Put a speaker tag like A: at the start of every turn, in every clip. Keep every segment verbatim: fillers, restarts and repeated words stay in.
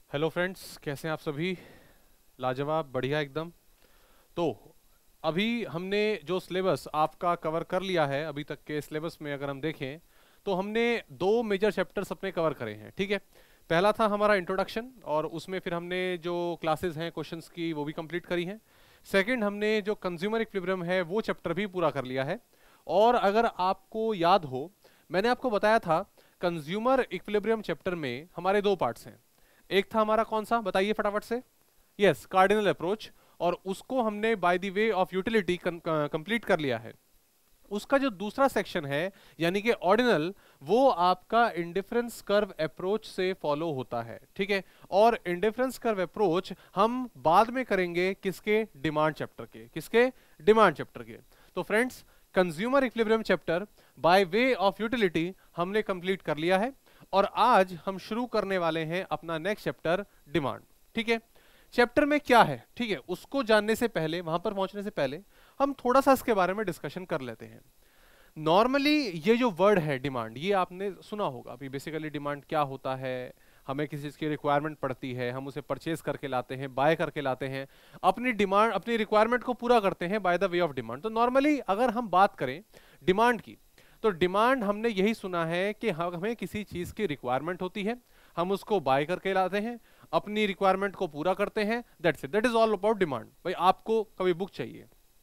A: Hello friends, कैसे हैं आप सभी? लाजवाब, बढ़िया एकदम। तो अभी हमने जो सिलेबस आपका कवर कर लिया है, अभी तक के सिलेबस में अगर हम देखें तो हमने दो मेजर चैप्टर्स अपने कवर करे हैं, ठीक है। पहला था हमारा इंट्रोडक्शन, और उसमें फिर हमने जो क्लासेस हैं क्वेश्चंस की वो भी कंप्लीट करी हैं। सेकंड, हमने जो कंज्यूमर इक्विलिब्रियम है वो चैप्टर भी पूरा कर लिया है। और अगर आपको याद हो, मैंने आपको बताया था कंज्यूमर इक्विलिब्रियम चैप्टर में हमारे दो पार्ट्स हैं। एक था हमारा कौन सा, बताइए फटाफट से। यस, कार्डिनल अप्रोच, और उसको हमने by the way of utility complete कर लिया है। उसका जो दूसरा सेक्शन है यानी कि ऑर्डिनल, वो आपका इंडिफरेंस कर्व अप्रोच से फॉलो होता है, ठीक है। और इंडिफरेंस कर्व अप्रोच हम बाद में करेंगे किसके, डिमांड चैप्टर के, किसके, डिमांड चैप्टर के। तो friends, consumer equilibrium chapter by way of utility हमने कंप्लीट कर लिया है, और आज हम शुरू करने वाले हैं अपना नेक्स्ट चैप्टर, डिमांड, ठीक है। चैप्टर में क्या है, ठीक है, उसको जानने से पहले, वहां पर पहुंचने से पहले हम थोड़ा सा इसके बारे में डिस्कशन कर लेते हैं। नॉर्मली ये जो वर्ड है डिमांड, ये आपने सुना होगा। अभी बेसिकली डिमांड क्या होता है, हमें किसी चीज की रिक्वायरमेंट पड़ती है, हम उसे परचेज करके लाते हैं, बाय करके लाते हैं, अपनी डिमांड, अपनी रिक्वायरमेंट को पूरा करते हैं by the way of demand. तो नॉर्मली अगर हम बात करें डिमांड की, तो डिमांड हमने यही सुना है कि हमें किसी चीज की रिक्वायरमेंट होती है, हम उसको बाय करके लाते हैं, अपनी रिक्वायरमेंट को पूरा करते हैं, that's it, that is all about demand. भाई आपको कभी बुक चाहिए,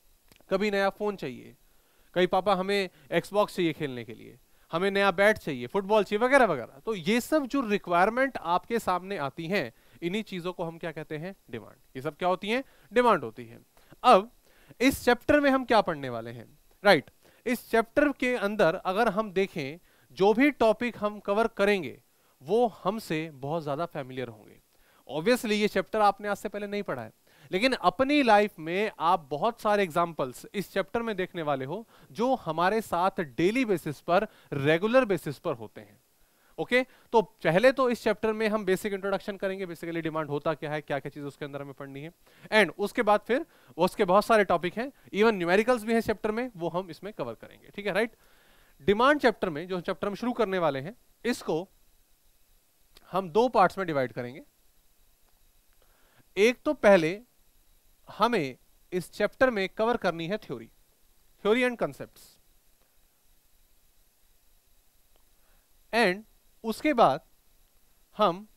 A: कभी नया फोन चाहिए, कभी पापा हमें एक्सबॉक्स चाहिए खेलने के लिए, हमें नया बैट चाहिए, फुटबॉल चाहिए, वगैरह वगैरह। तो ये सब जो रिक्वायरमेंट आपके सामने आती हैं, इन्हीं चीजों को हम क्या कहते हैं, डिमांड। ये सब क्या होती हैं, डिमांड होती है। अब इस चैप्टर में हम क्या पढ़ने वाले हैं, राइट right. इस चैप्टर के अंदर अगर हम देखें, जो भी टॉपिक हम कवर करेंगे वो हमसे बहुत ज्यादा फैमिलियर होंगे। ऑब्वियसली ये चैप्टर आपने आज से पहले नहीं पढ़ा है, लेकिन अपनी लाइफ में आप बहुत सारे एग्जांपल्स इस चैप्टर में देखने वाले हो जो हमारे साथ डेली बेसिस पर, रेगुलर बेसिस पर होते हैं। Okay okay? तो पहले तो इस चैप्टर में हम बेसिक इंट्रोडक्शन करेंगे, बेसिकली डिमांड होता क्या है, क्या क्या चीज उसके अंदर हमें पढ़नी है, एंड उसके बाद फिर उसके बहुत सारे टॉपिक हैं, इवन न्यूमेरिकल्स भी है चैप्टर में, वो हम इसमें कवर करेंगे, ठीक है, राइट। डिमांड चैप्टर में, जो चैप्टर हम शुरू करने वाले हैं, इसको हम दो पार्ट्स में डिवाइड करेंगे। एक तो पहले हमें इस चैप्टर में कवर करनी है theory, theory and concepts, and उसके बाद हम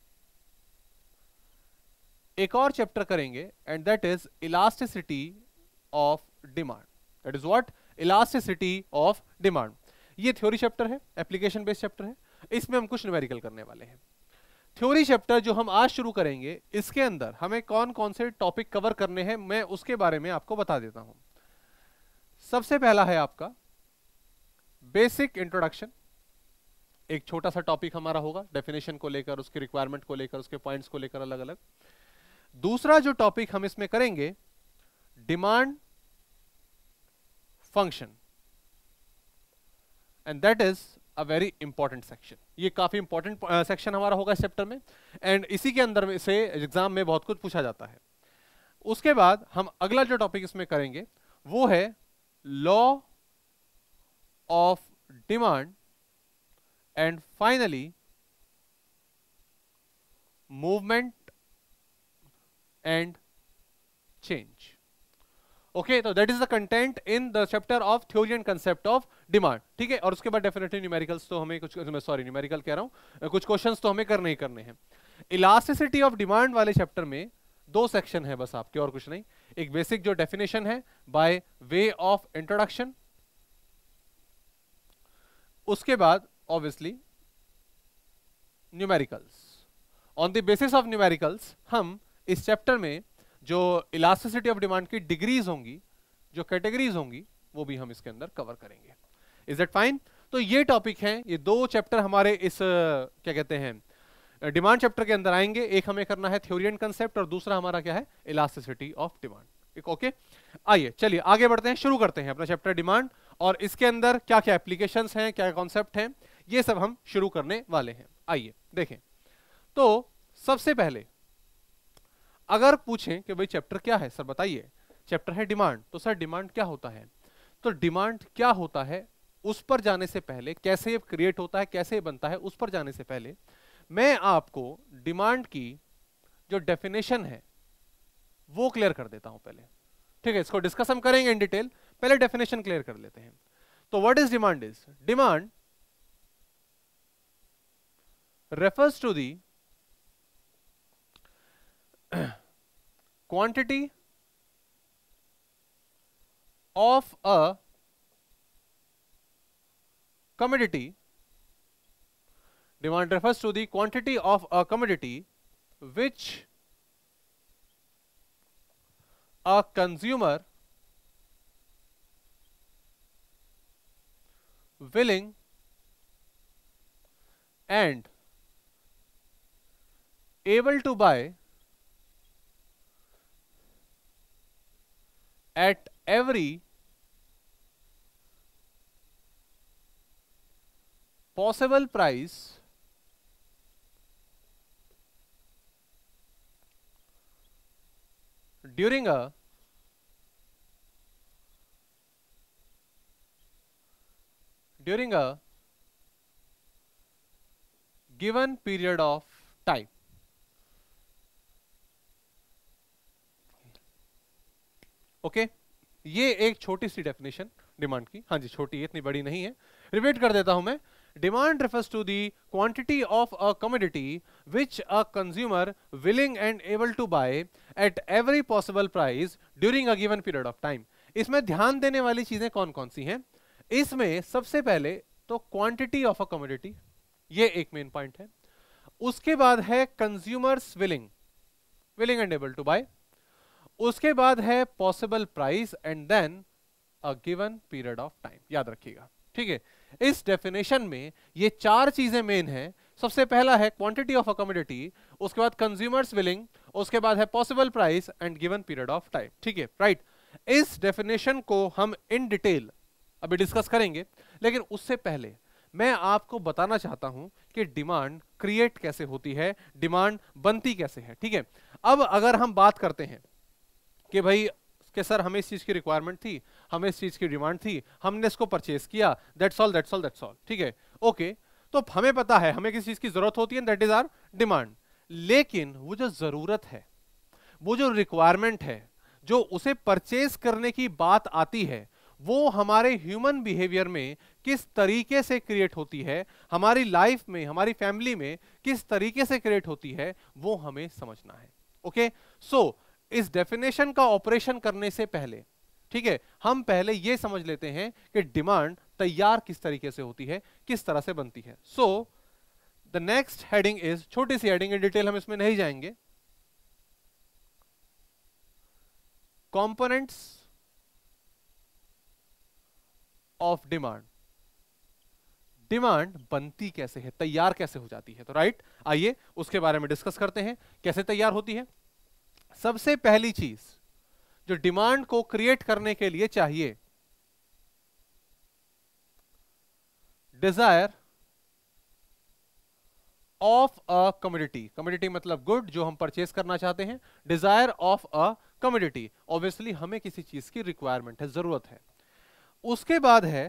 A: एक और चैप्टर करेंगे, and that is elasticity of demand. That is what, elasticity of demand. ये थ्योरी चैप्टर है, एप्लीकेशन बेस्ड चैप्टर है, इसमें हम कुछ न्यूमेरिकल करने वाले हैं। थ्योरी चैप्टर जो हम आज शुरू करेंगे, इसके अंदर हमें कौन कौन से टॉपिक कवर करने हैं, मैं उसके बारे में आपको बता देता हूं। सबसे पहला है आपका बेसिक इंट्रोडक्शन, एक छोटा सा टॉपिक हमारा होगा डेफिनेशन को लेकर, उसकी रिक्वायरमेंट को लेकर, उसके पॉइंट्स को लेकर अलग अलग। दूसरा जो टॉपिक हम इसमें करेंगे, demand function, and that is a very important section. ये काफी इंपॉर्टेंट सेक्शन हमारा होगा इस चैप्टर में, एंड इसी के अंदर से एग्जाम में बहुत कुछ पूछा जाता है। उसके बाद हम अगला जो टॉपिक इसमें करेंगे वो है law of demand, and finally movement and change. Okay, तो that is the content in the chapter of theory and concept of demand, ठीक है। और उसके बाद डेफिनेटली न्यूमेरिकल्स तो हमें कुछ, सॉरी न्यूमेरिकल कह रहा हूं, कुछ क्वेश्चंस तो हमें करने ही करने हैं। इलास्टिसिटी ऑफ डिमांड वाले चैप्टर में दो सेक्शन है बस आपके, और कुछ नहीं। एक बेसिक जो डेफिनेशन है बाय वे ऑफ इंट्रोडक्शन, उसके बाद obviously numericals. On the basis of numericals हम इस चैप्टर में जो इलास्टिसिटी ऑफ डिमांड की डिग्रीज होंगी, जो कैटेगरीज होंगी, वो भी हम इसके अंदर कवर करेंगे। Is that fine? तो ये टॉपिक हैं, ये दो चैप्टर हमारे इस क्या कहते हैं डिमांड चैप्टर के अंदर आएंगे। एक हमें करना है थ्योरी एंड कंसेप्ट, और दूसरा हमारा क्या है, इलास्टिसिटी ऑफ डिमांड। ओके, आइए चलिए आगे बढ़ते हैं, शुरू करते हैं अपना चैप्टर डिमांड, और इसके अंदर क्या क्या एप्लीकेशंस हैं, क्या कॉन्सेप्ट हैं, ये सब हम शुरू करने वाले हैं। आइए देखें। तो सबसे पहले अगर पूछें कि भाई चैप्टर क्या है सर, बताइए, चैप्टर है डिमांड, तो सर डिमांड क्या होता है? तो डिमांड क्या होता है उस पर जाने से पहले, कैसे ये क्रिएट होता है, कैसे ये बनता है, उस पर जाने से पहले मैं आपको डिमांड की जो डेफिनेशन है वो क्लियर कर देता हूं पहले, ठीक है। इसको डिस्कस हम करेंगे इन डिटेल, पहले डेफिनेशन क्लियर कर लेते हैं। तो what is demand? Is demand refers to the quantity of a commodity. Demand refers to the quantity of a commodity which a consumer willing and able to buy at every possible price during a during a given period of time. Okay okay? ये एक छोटी सी definition demand की, हाँ जी छोटी है, इतनी बड़ी नहीं है। रिपीट कर देता हूं मैं। Demand refers to the quantity of a commodity which a consumer willing and able to buy at every possible price during a given period of time. इसमें ध्यान देने वाली चीजें कौन कौन सी हैं? इसमें सबसे पहले तो क्वांटिटी ऑफ अ कमोडिटी, ये एक मेन पॉइंट है। उसके बाद है consumers willing willing and able to buy. उसके बाद है possible price and then a given period of time. याद रखिएगा, ठीक है। इस डेफिनेशन में ये चार चीजें मेन हैं। सबसे पहला है क्वांटिटी ऑफ अ कमोडिटी, उसके बाद कंज्यूमर्स विलिंग, उसके बाद है possible price and given period of time, ठीक है, राइट। इस डेफिनेशन को हम इन डिटेल अभी डिस्कस करेंगे, लेकिन उससे पहले मैं आपको बताना चाहता हूं कि डिमांड क्रिएट कैसे होती है, डिमांड बनती कैसे है, ठीक है। अब अगर हम बात करते हैं कि भाई कि सर हमें इस चीज की रिक्वायरमेंट थी, हमें इस चीज की डिमांड थी, हमने इसको परचेस किया, that's all that's all that's all, ठीक है, ओके। तो हमें पता है हमें किस चीज की जरूरत होती है, दैट इज आवर डिमांड। लेकिन वो जो जरूरत है, वो जो रिक्वायरमेंट है, जो उसे परचेस करने की बात आती है, वो हमारे ह्यूमन बिहेवियर में किस तरीके से क्रिएट होती है, हमारी लाइफ में, हमारी फैमिली में किस तरीके से क्रिएट होती है, वो हमें समझना है, ओके। सो इस डेफिनेशन का ऑपरेशन करने से पहले, ठीक है, हम पहले ये समझ लेते हैं कि डिमांड तैयार किस तरीके से होती है, किस तरह से बनती है। So the next heading is, छोटी सी हेडिंग, इन डिटेल हम इसमें नहीं जाएंगे, कंपोनेंट्स ऑफ डिमांड। डिमांड बनती कैसे है, तैयार कैसे हो जाती है, तो राइट, आइए उसके बारे में डिस्कस करते हैं, कैसे तैयार होती है। सबसे पहली चीज जो डिमांड को क्रिएट करने के लिए चाहिए, desire of a commodity. Commodity मतलब गुड, जो हम परचेस करना चाहते हैं। Desire of a commodity, obviously हमें किसी चीज की रिक्वायरमेंट है, जरूरत है। उसके बाद है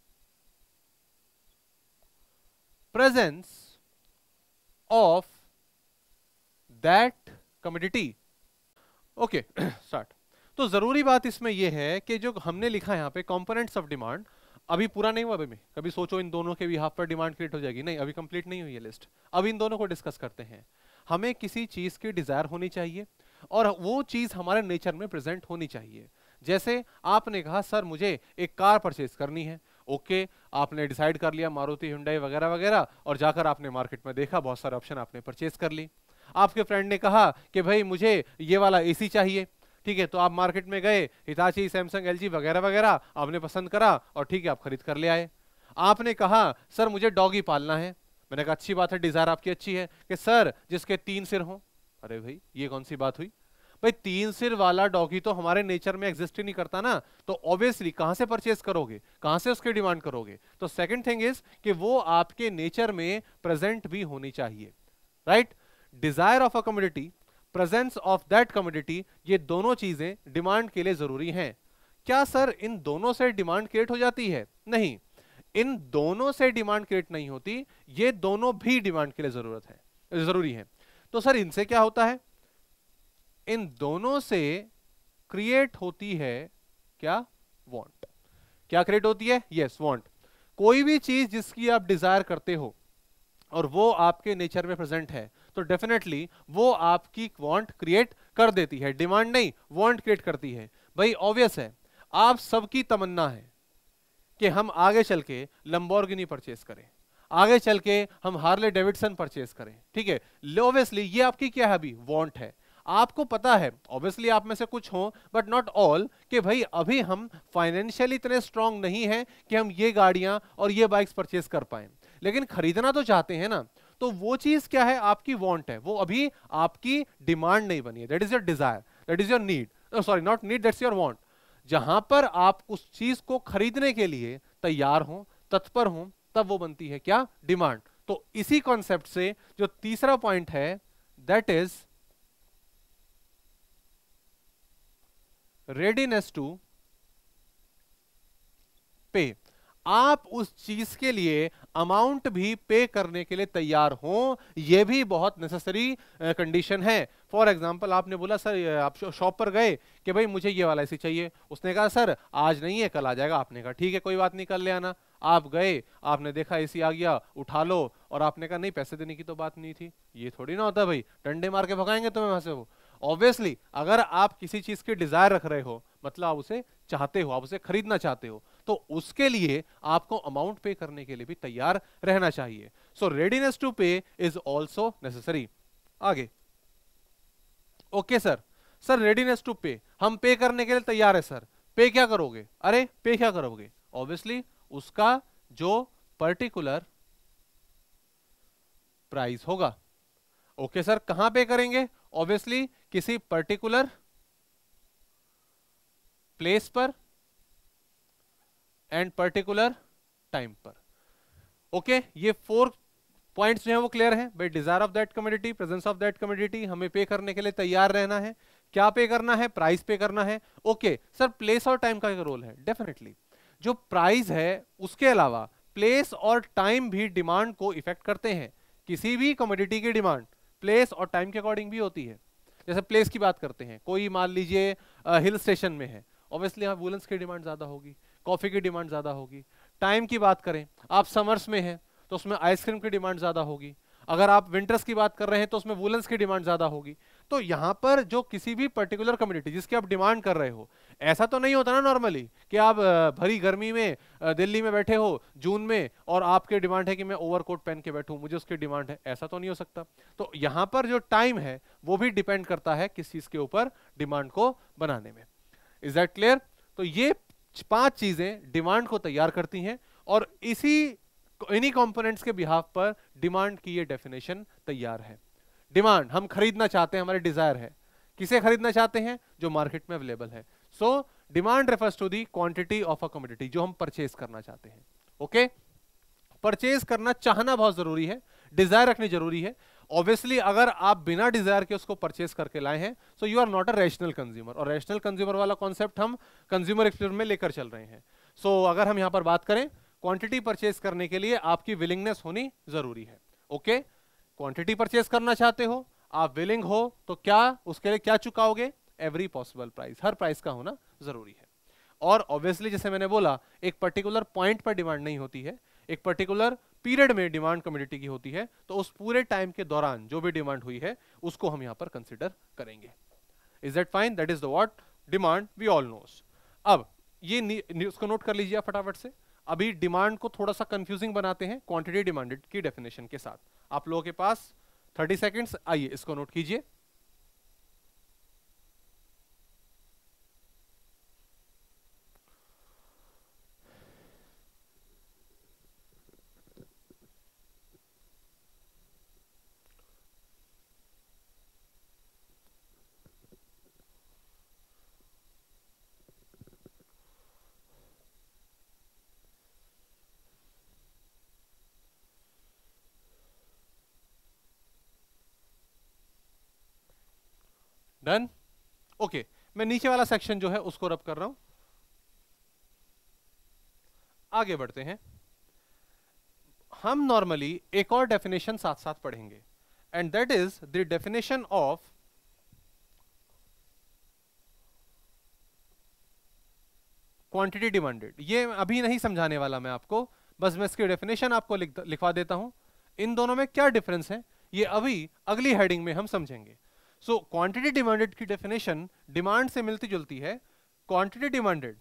A: presence of that commodity. Okay, start. तो जरूरी बात इसमें यह है कि जो हमने लिखा है यहां पे कंपोनेंट्स ऑफ डिमांड, अभी पूरा नहीं हुआ। अभी में कभी सोचो इन दोनों के भी हाफ पर डिमांड क्रिएट हो जाएगी, नहीं, अभी कंप्लीट नहीं हुई है लिस्ट। अब इन दोनों को डिस्कस करते हैं। हमें किसी चीज की डिजायर होनी चाहिए और वो चीज हमारे नेचर में प्रेजेंट होनी चाहिए। जैसे आपने कहा सर मुझे एक कार परचेज करनी है, ओके, आपने डिसाइड कर लिया मारुति हुंडई वगैरह वगैरह, और जाकर आपने मार्केट में देखा, बहुत सारे ऑप्शन आपने परचेज कर ली। आपके फ्रेंड ने कहा कि भाई मुझे ये वाला एसी चाहिए, ठीक है, तो आप मार्केट में गए, हिताची, सैमसंग, एलजी वगैरह वगैरह आपने पसंद करा और ठीक है आप खरीद कर ले आए। आपने कहा सर मुझे डॉगी पालना है, मैंने कहा अच्छी बात है, डिजायर आपकी अच्छी है कि सर जिसके तीन सिर हों। अरे भाई ये कौन सी बात हुई भाई, तीन सिर वाला डॉगी तो हमारे नेचर में एग्जिस्ट ही नहीं करता ना, तो ऑब्वियसली कहां से परचेस करोगे, कहां से उसकी डिमांड करोगे। तो सेकंड थिंग इज कि वो आपके नेचर में प्रेजेंट भी होनी चाहिए, right. Desire of a commodity, presence of that commodity, ये दोनों चीजें डिमांड के लिए जरूरी हैं। क्या सर इन दोनों से डिमांड क्रिएट हो जाती है? नहीं, इन दोनों से डिमांड क्रिएट नहीं होती, ये दोनों भी डिमांड के लिए जरूरत है, जरूरी है। तो सर इनसे क्या होता है? इन दोनों से क्रिएट होती है क्या? वांट। क्या क्रिएट होती है? Yes, want. कोई भी चीज जिसकी आप डिजायर करते हो और वो आपके नेचर में प्रेजेंट है, तो डेफिनेटली वो आपकी वांट क्रिएट कर देती है। डिमांड नहीं, वांट क्रिएट करती है। भाई ऑब्वियस है, आप सबकी तमन्ना है कि हम आगे चल के लंबोर्गिनी परचेस करें, आगे चल के हम हार्ले डेविडसन परचेस करें, ठीक है। ऑब्वियसली ये आपकी क्या है? अभी वांट है। आपको पता है, ऑब्वियसली आप में से कुछ हो बट नॉट ऑल, कि भाई अभी हम फाइनेंशियली इतने स्ट्रांग नहीं है कि हम ये गाड़ियां और ये बाइक्स परचेस कर पाए, लेकिन खरीदना तो चाहते हैं ना। तो वो चीज क्या है? आपकी वांट है, वो अभी आपकी डिमांड नहीं बनी है। That is your desire, that is your need, sorry not need, that's your want. जहां पर आप उस चीज को खरीदने के लिए तैयार हो, तत्पर हो, तब वो बनती है क्या? डिमांड। तो इसी कॉन्सेप्ट से जो तीसरा पॉइंट है, दैट इज रेडीनेस टू पे। आप उस चीज के लिए अमाउंट भी पे करने के लिए तैयार हो, यह भी बहुत नेसेसरी कंडीशन है। फॉर एग्जांपल, आपने बोला सर, आप शॉप पर गए कि भाई मुझे ये वाला एसी चाहिए, उसने कहा सर आज नहीं है, कल आ जाएगा। आपने कहा ठीक है कोई बात नहीं, कल ले आना। आप गए, आपने देखा एसी आ गया, उठा लो, और आपने कहा नहीं पैसे देने की तो बात नहीं थी। ये थोड़ी ना होता भाई, डंडे मार के भगाएंगे तुम्हें वहां से वो। ऑब्वियसली अगर आप किसी चीज की डिजायर रख रहे हो, मतलब आप उसे चाहते हो, आप उसे खरीदना चाहते हो, तो उसके लिए आपको अमाउंट पे करने के लिए भी तैयार रहना चाहिए। So readiness to pay is also necessary. आगे, okay sir, sir readiness to pay, हम पे करने के लिए तैयार है सर, पे क्या करोगे? अरे पे क्या करोगे? ऑब्वियसली उसका जो पर्टिकुलर प्राइस होगा। ओके सर, कहां पे करेंगे? ऑब्वियसली किसी पर्टिकुलर प्लेस पर एंड पर्टिकुलर टाइम पर। ओके, ये फोर पॉइंट्स जो है वो क्लियर है भाई। Desire of that commodity, presence of that commodity, हमें पे करने के लिए तैयार रहना है। क्या पे करना है? प्राइस पे करना है। ओके सर, प्लेस और टाइम का क्या रोल है? डेफिनेटली जो प्राइस है उसके अलावा प्लेस और टाइम भी डिमांड को इफेक्ट करते हैं। किसी भी कमोडिटी की डिमांड प्लेस और टाइम के अकॉर्डिंग भी होती है। जैसे प्लेस की बात करते हैं, कोई मान लीजिए हिल स्टेशन में है, ऑब्वियसली यहाँ वुलन्स की डिमांड ज्यादा होगी, कॉफी की डिमांड ज्यादा होगी। टाइम की बात करें, आप समर्स में हैं तो उसमें आइसक्रीम की डिमांड ज्यादा होगी। अगर आप विंटर्स की बात कर रहे हैं तो उसमें वुलन्स की डिमांड ज्यादा होगी। तो यहाँ पर जो किसी भी पर्टिकुलर कम्युनिटी जिसकी आप डिमांड कर रहे हो, ऐसा तो नहीं होता ना नॉर्मली कि आप भरी गर्मी में दिल्ली में बैठे हो जून में और आपके डिमांड है कि मैं ओवरकोट पहन के बैठूं, मुझे उसकी डिमांड है, ऐसा तो नहीं हो सकता। तो यहाँ पर जो टाइम है वो भी डिपेंड करता है किस चीज के ऊपर डिमांड को बनाने में। Is that clear? तो ये पांच चीजें डिमांड को तैयार करती हैं और इसी इन्हीं कंपोनेंट्स के बिहाफ पर डिमांड की ये डेफिनेशन तैयार है। डिमांड, हम खरीदना चाहते हैं, हमारे डिजायर है। किसे खरीदना चाहते हैं? जो मार्केट में अवेलेबल है। So demand refers to the quantity of a commodity, जो हम परचेज करना चाहते हैं। Okay okay? परचेज करना चाहना बहुत जरूरी है, डिजायर रखनी जरूरी है। ऑब्वियसली अगर आप बिना डिजायर के उसको परचेज करके लाए हैं, so you are not a rational consumer, और रैशनल कंज्यूमर वाला कॉन्सेप्ट हम कंज्यूमर एक्सपीरियंस में लेकर चल रहे हैं। सो so, अगर हम यहां पर बात करें, क्वांटिटी परचेज करने के लिए आपकी विलिंगनेस होनी जरूरी है। ओके, क्वांटिटी परचेज करना चाहते हो, आप विलिंग हो, तो क्या उसके लिए क्या चुकाओगे? एवरी पॉसिबल प्राइस, हर प्राइस का होना जरूरी है। और ऑब्वियसली जैसे मैंने बोला, एक पर्टिकुलर पॉइंट पर डिमांड नहीं होती है, एक पर्टिकुलर पीरियड में डिमांड कमोडिटी की होती है। तो उस पूरे टाइम के दौरान जो भी डिमांड हुई है उसको हम यहां पर कंसिडर करेंगे। Is that fine? That is the what demand we all knows. अब ये उसको नोट कर लीजिए फटाफट से। अभी डिमांड को थोड़ा सा कंफ्यूजिंग बनाते हैं क्वांटिटी डिमांडेड की डेफिनेशन के साथ। आप लोगों के पास थर्टी सेकेंड्स, आइए इसको नोट कीजिए। डन? ओके, मैं नीचे वाला सेक्शन जो है उसको रब कर रहा हूं। आगे बढ़ते हैं। हम नॉर्मली एक और डेफिनेशन साथ साथ पढ़ेंगे, and that is the definition of quantity demanded. ये अभी नहीं समझाने वाला मैं आपको, बस मैं इसकी डेफिनेशन आपको लिख, लिखवा देता हूं। इन दोनों में क्या डिफरेंस है ये अभी अगली हेडिंग में हम समझेंगे। सो क्वांटिटी डिमांडेड की डेफिनेशन डिमांड से मिलती जुलती है। Quantity demanded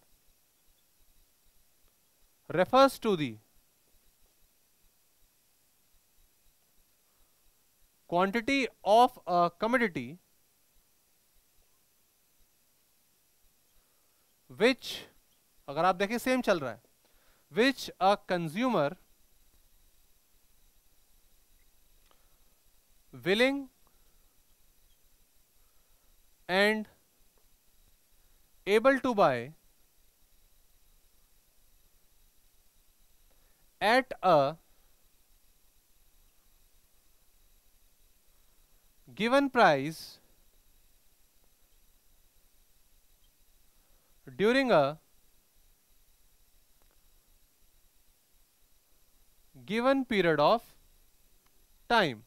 A: refers to the quantity of a commodity which, अगर आप देखें सेम चल रहा है, which a consumer willing and able to buy at a given price during a given period of time।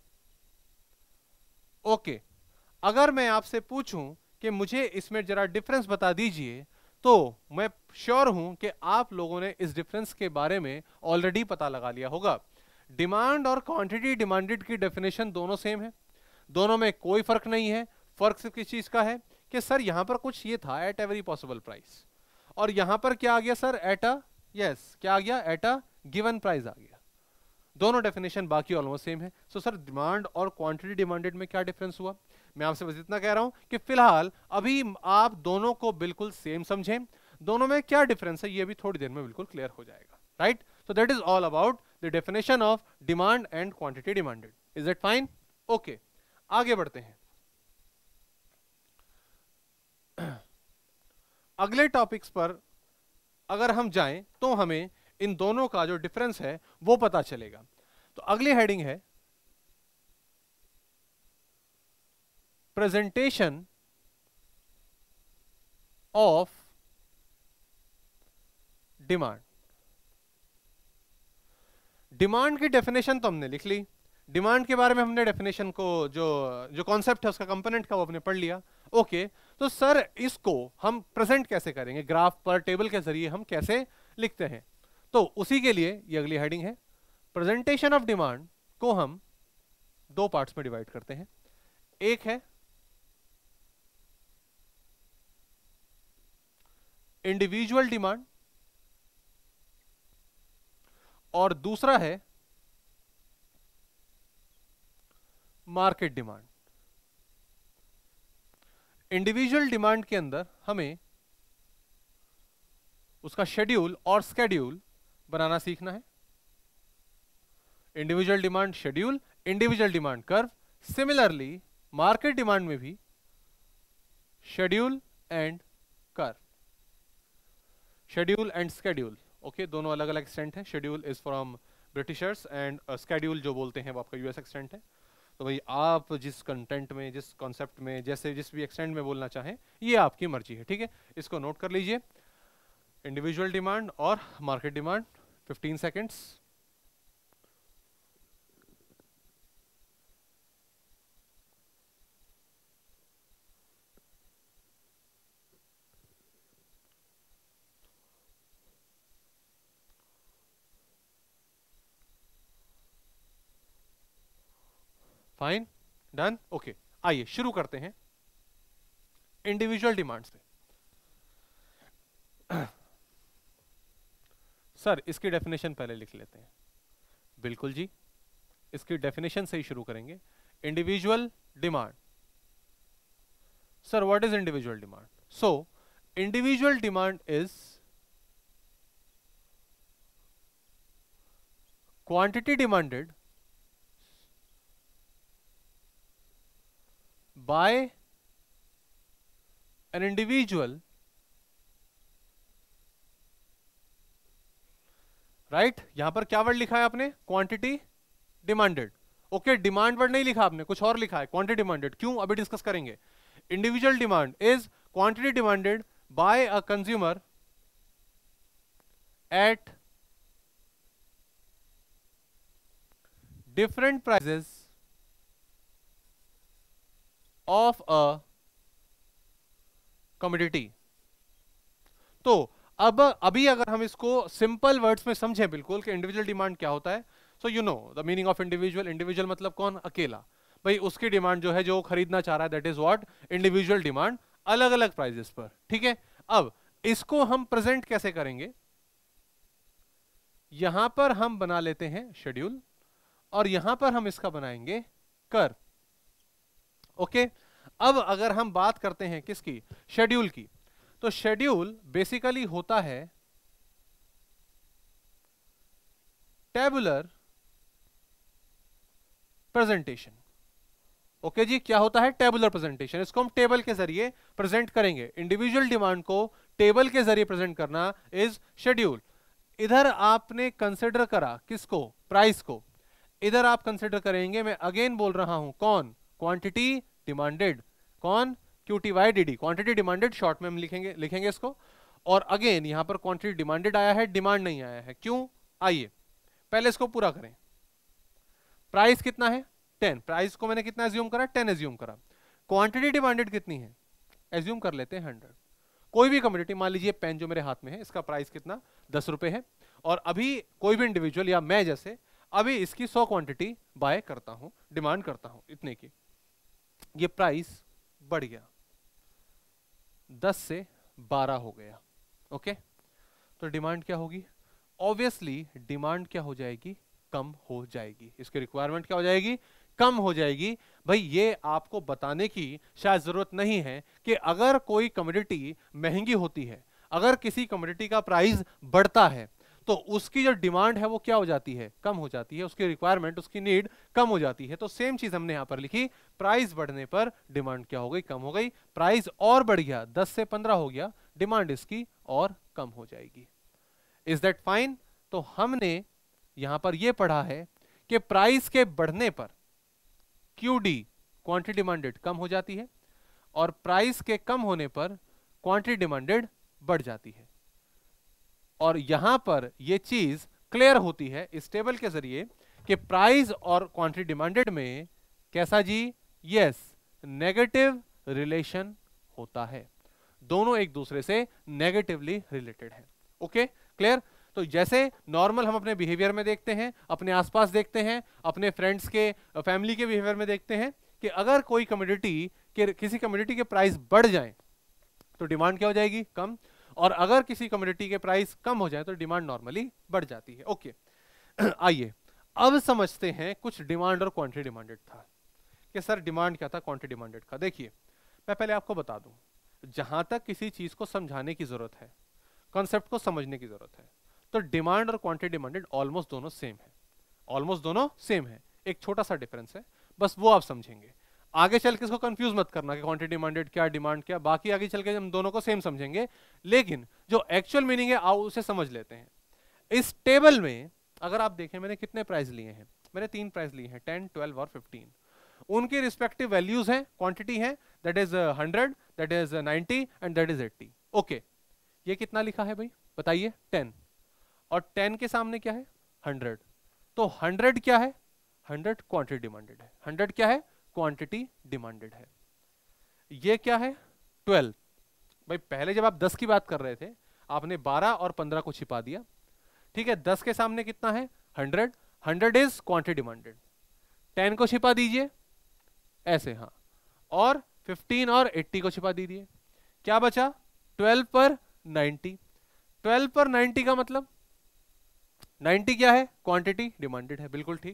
A: Okay okay. अगर मैं आपसे पूछूं कि मुझे इसमें जरा डिफरेंस बता दीजिए, तो मैं श्योर हूं कि आप लोगों ने इस डिफरेंस के बारे में ऑलरेडी पता लगा लिया होगा। डिमांड और क्वांटिटी डिमांडेड की डेफिनेशन दोनों सेम है, दोनों में कोई फर्क नहीं है। फर्क सिर्फ किस चीज का है कि सर यहां पर कुछ ये था एट एवरी पॉसिबल प्राइस, और यहां पर क्या आ गया सर, एट अ, यस क्या आ गया, एट अ गिवन प्राइस आ गया। दोनों डेफिनेशन बाकी ऑलमोस्ट सेम है। सो सर डिमांड और क्वांटिटी डिमांडेड में क्या डिफरेंस हुआ? मैं आपसे बस इतना कह रहा हूं कि फिलहाल अभी आप दोनों को बिल्कुल सेम समझें, दोनों में क्या डिफरेंस है ये भी थोड़ी देर में बिल्कुल क्लियर हो जाएगा, right? So that is all about the definition of demand and quantity demanded. Is it fine? Okay, आगे बढ़ते हैं। अगले टॉपिक्स पर अगर हम जाएं तो हमें इन दोनों का जो डिफरेंस है वो पता चलेगा। तो अगली हेडिंग है प्रेजेंटेशन ऑफ डिमांड। डिमांड की डेफिनेशन तो हमने लिख ली, डिमांड के बारे में हमने डेफिनेशन को जो जो कॉन्सेप्ट है उसका कंपोनेंट का वो हमने पढ़ लिया। ओके, तो सर इसको हम प्रेजेंट कैसे करेंगे, ग्राफ पर टेबल के जरिए हम कैसे लिखते हैं? तो उसी के लिए ये अगली हेडिंग है। प्रेजेंटेशन ऑफ डिमांड को हम दो पार्ट्स में डिवाइड करते हैं, एक है इंडिविजुअल डिमांड और दूसरा है मार्केट डिमांड। इंडिविजुअल डिमांड के अंदर हमें उसका शेड्यूल और स्केड्यूल बनाना सीखना है। Individual demand schedule, individual demand curve. Similarly market demand में भी schedule and curve, schedule and schedule. Okay, दोनों अलग अलग एक्सटेंट है। Schedule is from Britishers and schedule जो बोलते हैं वो आपका यूएस एक्सटेंट है। तो भाई आप जिस कंटेंट में, जिस कॉन्सेप्ट में, जैसे जिस भी एक्सटेंट में बोलना चाहें ये आपकी मर्जी है, ठीक है? इसको नोट कर लीजिए। इंडिविजुअल डिमांड और market demand, fifteen seconds. Fine, done, okay. आइए शुरू करते हैं इंडिविजुअल डिमांड से। सर इसकी डेफिनेशन पहले लिख लेते हैं। बिल्कुल जी, इसकी डेफिनेशन से ही शुरू करेंगे। Individual demand, sir what is individual demand? So individual demand is quantity demanded by an individual, right right? यहां पर क्या वर्ड लिखा है आपने? Quantity demanded. Okay, demand word नहीं लिखा आपने, कुछ और लिखा है, क्वांटिटी डिमांडेड। क्यों? अभी डिस्कस करेंगे। Individual demand is quantity demanded by a consumer at different prices of a commodity. तो अब अभी अगर हम इसको सिंपल वर्ड्स में समझें बिल्कुल कि इंडिविजुअल डिमांड क्या होता है, so you know the meaning of individual. Individual मतलब कौन? अकेला। भाई उसकी डिमांड जो है, जो खरीदना चाह रहा है, that is what individual demand, अलग अलग प्राइजेस पर। ठीक है, अब इसको हम प्रेजेंट कैसे करेंगे? यहां पर हम बना लेते हैं शेड्यूल, और यहां पर हम इसका बनाएंगे कर। ओके, अब अगर हम बात करते हैं किसकी? शेड्यूल की, तो शेड्यूल बेसिकली होता है टेबुलर प्रेजेंटेशन। ओके जी, क्या होता है? Tabular presentation. इसको हम टेबल के जरिए प्रेजेंट करेंगे। इंडिविजुअल डिमांड को टेबल के जरिए प्रेजेंट करना इज शेड्यूल। इधर आपने कंसिडर करा किसको? प्राइस को। इधर आप कंसिडर करेंगे, मैं अगेन बोल रहा हूं, कौन? Quantity demanded. कौन? क्यूटीवाईडीडी, क्वांटिटी डिमांडेड, शॉर्ट में हम लिखेंगे लिखेंगे इसको। और अगेन यहां पर क्वांटिटी डिमांडेड आया है, डिमांड नहीं आया है। क्यों? आइए पहले इसको पूरा करें। प्राइस कितना है? टेन। प्राइस को मैंने कितना एज्यूम करा? टेन एज्यूम करा। क्वांटिटी डिमांडेड कितनी है? एज्यूम कर लेते हैं हंड्रेड। कोई भी कमोडिटी, मान लीजिए पेन जो मेरे हाथ में है, इसका प्राइस कितना? दस रुपए है। और अभी कोई भी इंडिविजुअल या मैं जैसे अभी इसकी सौ क्वांटिटी बाय करता हूं, डिमांड करता हूं इतने की। ये प्राइस बढ़ गया, दस से बारह हो गया। ओके, तो डिमांड क्या होगी? ऑब्वियसली डिमांड क्या हो जाएगी? कम हो जाएगी। इसकी रिक्वायरमेंट क्या हो जाएगी? कम हो जाएगी। भाई ये आपको बताने की शायद जरूरत नहीं है कि अगर कोई कमोडिटी महंगी होती है, अगर किसी कमोडिटी का प्राइस बढ़ता है, तो उसकी जो डिमांड है वो क्या हो जाती है? कम हो जाती है। उसकी रिक्वायरमेंट, उसकी नीड कम हो जाती है। तो सेम चीज हमने यहां पर लिखी, प्राइस बढ़ने पर डिमांड क्या हो गई? कम हो गई। प्राइस और बढ़ गया, दस से पंद्रह हो गया, डिमांड इसकी और कम हो जाएगी। Is that fine? तो हमने यहां पर यह पढ़ा है कि प्राइस के बढ़ने पर क्यूडी, क्वांटिटी डिमांडेड, कम हो जाती है, और प्राइस के कम होने पर क्वांटिटी डिमांडेड बढ़ जाती है। और यहां पर यह चीज क्लियर होती है इस टेबल के जरिए कि प्राइस और क्वांटिटी डिमांडेड में कैसा जी? यस, नेगेटिव रिलेशन होता है। दोनों एक दूसरे से नेगेटिवली रिलेटेड है। Okay, clear? तो जैसे नॉर्मल हम अपने बिहेवियर में देखते हैं, अपने आसपास देखते हैं, अपने फ्रेंड्स के, फैमिली के बिहेवियर में देखते हैं कि अगर कोई कमोडिटी के, किसी कमोडिटी के प्राइस बढ़ जाए तो डिमांड क्या हो जाएगी? कम। और अगर किसी कमोडिटी के प्राइस कम हो जाए तो डिमांड नॉर्मली बढ़ जाती है। ओके, आइए अब समझते हैं कुछ डिमांड और क्वांटिटी डिमांडेड था कि सर डिमांड क्या था, क्वांटिटी डिमांडेड का। देखिए मैं पहले आपको बता दूं, जहां तक किसी चीज को समझाने की जरूरत है, कॉन्सेप्ट को समझने की जरूरत है, तो डिमांड और क्वांटिटी डिमांडेड ऑलमोस्ट दोनों सेम है। ऑलमोस्ट दोनों सेम है, एक छोटा सा डिफरेंस है, बस वो आप समझेंगे। आगे चल के इसको कंफ्यूज मत करना कि क्वांटिटी डिमांडेड क्या, डिमांड क्या, बाकी आगे चल के हम दोनों को सेम समझेंगे, लेकिन जो एक्चुअल मीनिंग है आओ उसे समझ लेते हैं। इस टेबल में अगर आप देखें, मैंने कितने प्राइस लिए हैं? मैंने तीन प्राइस लिए हैं, टेन, ट्वेल्व और फिफ्टीन। उनकी रिस्पेक्टिव वैल्यूज हैं, क्वांटिटी है that is hundred, that is ninety and that is eighty. Okay, ये कितना लिखा है भाई बताइए? टेन। और टेन के सामने क्या है? हंड्रेड। तो हंड्रेड क्या है? हंड्रेड क्वांटिटी डिमांडेड है। हंड्रेड क्या है? क्वांटिटी डिमांडेड है। ये क्या है? ट्वेल्व। भाई पहले जब आप दस की बात कर रहे थे, आपने बारह और पंद्रह को छिपा दिया। ठीक है, दस के सामने कितना है? Hundred. Hundred is quantity demanded. Ten को छिपा दीजिए ऐसे, हाँ, और फिफ्टीन और एट्टी को छिपा दीजिए। क्या बचा? ट्वेल्व पर नाइंटी। ट्वेल्व पर नाइंटी का मतलब नाइंटी क्या है? क्वांटिटी डिमांडेड है, बिल्कुल ठीक।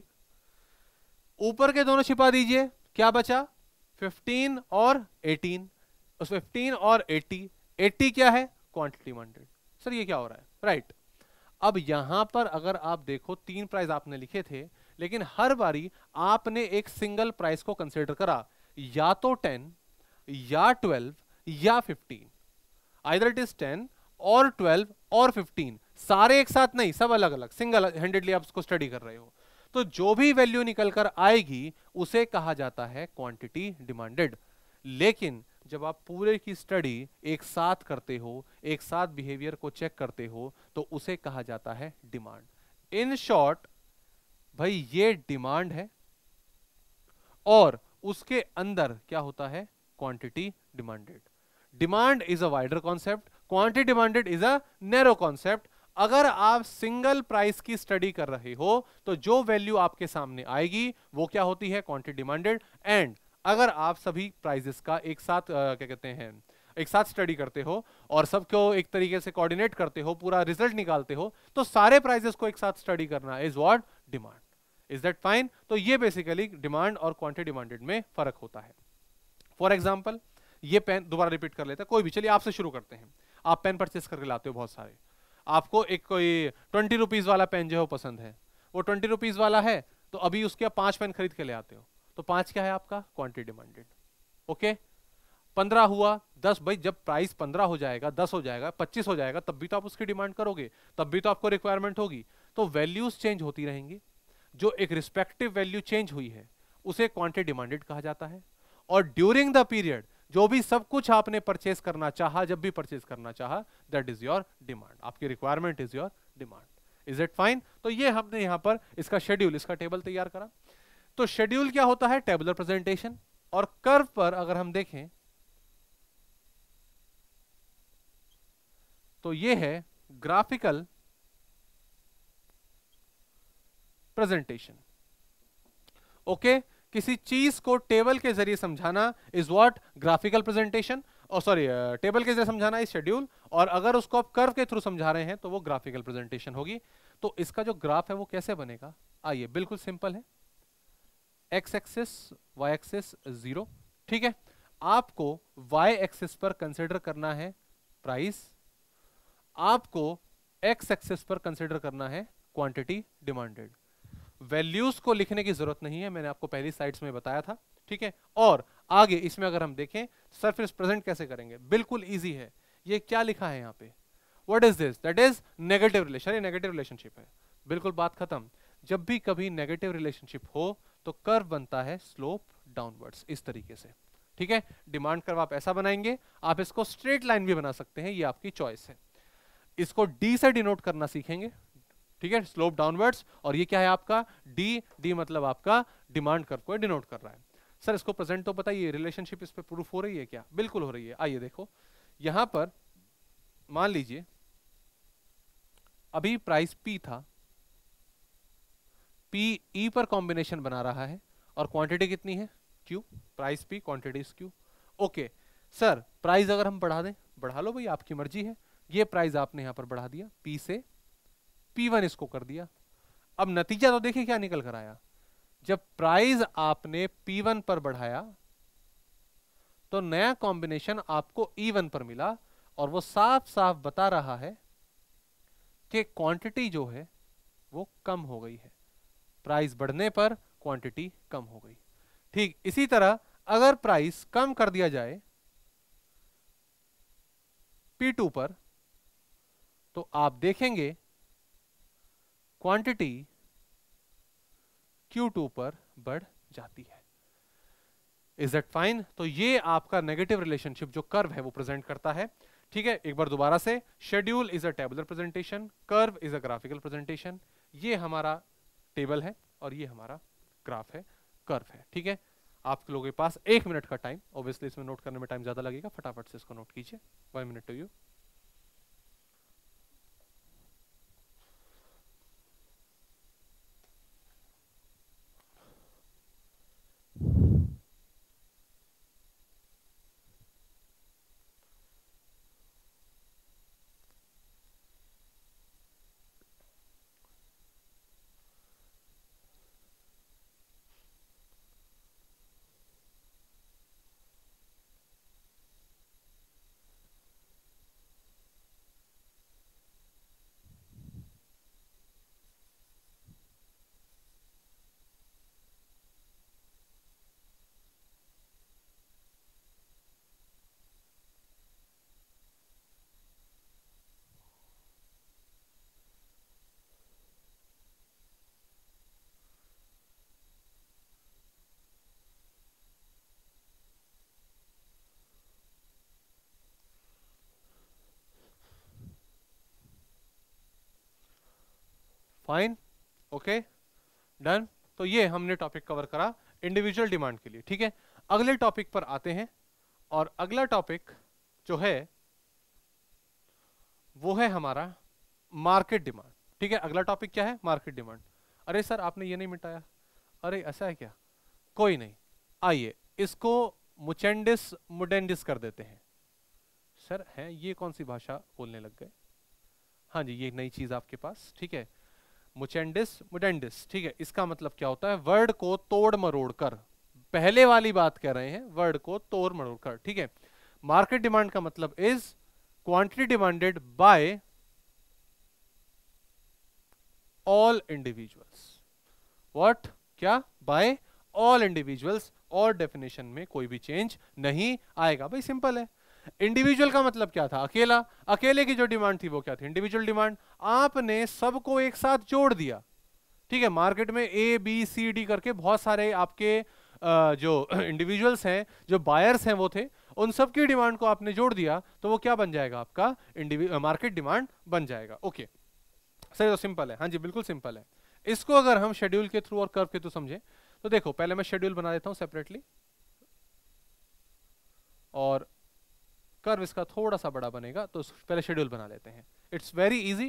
A: ऊपर के दोनों छिपा दीजिए, क्या बचा? फिफ्टीन और एटीन। उस फिफ्टीन और एट्टी, एट्टी क्या है? Quantity demanded. सर ये क्या हो रहा है? राइट। अब यहां पर अगर आप देखो, तीन प्राइस आपने लिखे थे, लेकिन हर बारी आपने एक सिंगल प्राइस को कंसीडर करा, या तो टेन या ट्वेल्व या fifteen. Either it is ten और ट्वेल्व और फिफ्टीन, सारे एक साथ नहीं, सब अलग अलग, सिंगल हैंडेडली आप उसको स्टडी कर रहे हो। तो जो भी वैल्यू निकल कर आएगी उसे कहा जाता है क्वांटिटी डिमांडेड। लेकिन जब आप पूरे की स्टडी एक साथ करते हो, एक साथ बिहेवियर को चेक करते हो, तो उसे कहा जाता है डिमांड। इन शॉर्ट, भाई ये डिमांड है और उसके अंदर क्या होता है, quantity demanded. Demand is a wider concept, quantity demanded is a narrow concept. अगर आप सिंगल प्राइस की स्टडी कर रहे हो तो जो वैल्यू आपके सामने आएगी वो क्या होती है, क्वांटिटी डिमांडेड। एंड अगर आप सभी प्राइजेस का एक साथ आ, क्या कहते हैं एक साथ स्टडी करते हो और सबको एक तरीके से कोऑर्डिनेट करते हो, पूरा रिजल्ट निकालते हो, तो सारे प्राइजेस को एक साथ स्टडी करना is what, demand. Is that fine? तो ये बेसिकली डिमांड और क्वांटिटी डिमांडेड में फर्क होता है। फॉर एग्जाम्पल, ये पेन दोबारा रिपीट कर लेते हैं, कोई भी, चलिए आपसे शुरू करते हैं। आप पेन परचेस करके लाते हो बहुत सारे, आपको एक कोई ट्वेंटी रुपीज वाला पेन जो है वो पसंद है, वो ट्वेंटी रुपीज वाला है, तो अभी उसके आप पांच पेन खरीद के ले आते हो, तो पांच क्या है आपका, क्वांटिटी डिमांडेड। ओके, पंद्रह हुआ, दस, भाई जब प्राइस पंद्रह हो जाएगा, दस हो जाएगा, पच्चीस हो जाएगा, तब भी तो आप उसकी डिमांड करोगे, तब भी तो आपको रिक्वायरमेंट होगी। तो वैल्यूज चेंज होती रहेंगी, जो एक रिस्पेक्टिव वैल्यू चेंज हुई है उसे क्वांटिटी डिमांडेड कहा जाता है। और ड्यूरिंग द पीरियड जो भी सब कुछ आपने परचेस करना चाहा, जब भी परचेस करना चाहा, दैट इज योर डिमांड, आपकी requirement is your demand. Is it fine? तो ये हमने यहां पर इसका शेड्यूल, इसका टेबल तैयार करा। तो शेड्यूल क्या होता है, टेबुलर प्रेजेंटेशन। और कर्व पर अगर हम देखें तो ये है ग्राफिकल प्रेजेंटेशन। ओके, किसी चीज को टेबल के जरिए समझाना इज व्हाट, ग्राफिकल प्रेजेंटेशन। और सॉरी, टेबल के जरिए समझाना इज शेड्यूल, और अगर उसको आप कर्व के थ्रू समझा रहे हैं तो वो ग्राफिकल प्रेजेंटेशन होगी। तो इसका जो ग्राफ है वो कैसे बनेगा, आइए, बिल्कुल सिंपल है। X axis, Y axis zero, ठीक है। आपको वाई एक्सिस पर कंसिडर करना है प्राइस, आपको एक्स एक्सिस पर कंसिडर करना है क्वांटिटी डिमांडेड। वैल्यूज को लिखने की जरूरत नहीं है, मैंने आपको पहली स्लाइड्स में बताया था, ठीक है। और आगे इसमें अगर हम देखें सरफेस प्रेजेंट कैसे करेंगे, बिल्कुल इजी है। ये क्या लिखा है यहाँ पे, what is this, that is negative relation, ये नेगेटिव रिलेशनशिप है, बिल्कुल बात खत्म। जब भी कभी नेगेटिव रिलेशनशिप हो तो कर्व बनता है स्लोप डाउनवर्ड्स, इस तरीके से, ठीक है। डिमांड कर्व आप ऐसा बनाएंगे, आप इसको स्ट्रेट लाइन भी बना सकते हैं, ये आपकी चॉइस है। इसको डी से डिनोट करना सीखेंगे, ठीक है, स्लोप डाउनवर्ड्स। और ये क्या है आपका, डी, डी मतलब आपका डिमांड कर्व को डिनोट कर रहा है। सर इसको प्रेजेंट तो बताइए, रिलेशनशिप इस पे प्रूफ हो रही है क्या, बिल्कुल हो रही है। आइए देखो, यहां पर मान लीजिए अभी प्राइस पी था, पी ई पर कॉम्बिनेशन बना रहा है, और क्वांटिटी कितनी है, Q, price P, quantity is Q. Okay sir, price अगर हम बढ़ा दें, बढ़ा लो भाई, आपकी मर्जी है। ये प्राइस आपने यहां पर बढ़ा दिया, पी से पी वन इसको कर दिया। अब नतीजा तो देखिए क्या निकल कर आया, जब प्राइस आपने पी वन पर बढ़ाया तो नया कॉम्बिनेशन आपको ई वन पर मिला, और वो साफ साफ बता रहा है कि क्वांटिटी जो है वो कम हो गई है, प्राइस बढ़ने पर क्वांटिटी कम हो गई। ठीक इसी तरह अगर प्राइस कम कर दिया जाए पी टू पर, तो आप देखेंगे क्वांटिटी क्यू टू पर बढ़ जाती है। Is that fine? तो ये आपका नेगेटिव रिलेशनशिप जो कर्व है वो प्रेजेंट करता है, ठीक है। एक बार दोबारा से, schedule is a tabular presentation, curve is a graphical presentation. ये हमारा टेबल है और ये हमारा ग्राफ है, कर्व है, ठीक है। आप लोगों के पास एक मिनट का टाइम, ऑब्वियसली इसमें नोट करने में टाइम ज्यादा लगेगा, फटाफट से इसको नोट कीजिए। One minute to you. Fine, okay. Done. तो ये हमने टॉपिक कवर करा इंडिविजुअल डिमांड के लिए, ठीक है। अगले टॉपिक पर आते हैं, और अगला टॉपिक जो है वो है हमारा मार्केट डिमांड, ठीक है। अगला टॉपिक क्या है? Market demand. अरे सर आपने ये नहीं मिटाया, अरे ऐसा है क्या? कोई नहीं, आइए इसको मुचेंडिस मुडेंडिस कर देते हैं। सर हैं ये कौन सी भाषा बोलने लग गए? हाँ जी, ये नई चीज आपके पास, ठीक है। मुचेंडिस मुडेंडिस, ठीक है। इसका मतलब क्या होता है? वर्ड को तोड़ मरोड़ कर, पहले वाली बात कह रहे हैं, वर्ड को तोड़ मरोड़ कर, ठीक है। मार्केट डिमांड का मतलब is quantity demanded by all individuals. What? क्या? बाय ऑल इंडिविजुअल्स, और डेफिनेशन में कोई भी चेंज नहीं आएगा। भाई सिंपल है। इंडिविजुअल का मतलब क्या था? अकेला। अकेले की जो डिमांड थी वो क्या थी? Individual demand. आपने सबको एक साथ जोड़ दिया, ठीक है। मार्केट में ए बी सी डी करके बहुत सारे आपके आ, जो इंडिविजुअल्स हैं, जो बायर्स हैं वो थे, उन सब की डिमांड को आपने जोड़ दिया, तो वो क्या बन जाएगा? आपका मार्केट डिमांड बन जाएगा। ओके सही, तो सिंपल है। हाँ जी बिल्कुल सिंपल है। इसको अगर हम शेड्यूल के थ्रू और कर्व के थ्रू समझे तो देखो, पहले मैं शेड्यूल बना देता हूं सेपरेटली, और कर्व इसका थोड़ा सा बड़ा बनेगा, तो पहले शेड्यूल बना लेते हैं। It's very easy.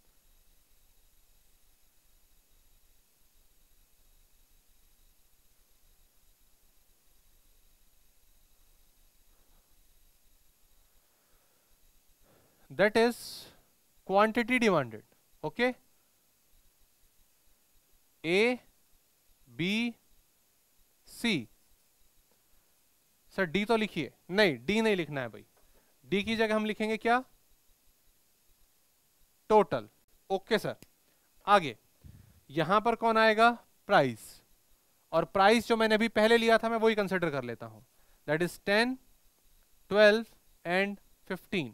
A: That is quantity demanded, okay. A B C. Sir D तो लिखिए। नहीं, डी नहीं लिखना है भाई। डी की जगह हम लिखेंगे क्या? टोटल। Okay sir. आगे यहां पर कौन आएगा? प्राइस। और प्राइस जो मैंने अभी पहले लिया था मैं वही कंसिडर कर लेता हूं, that is ten, twelve and fifteen.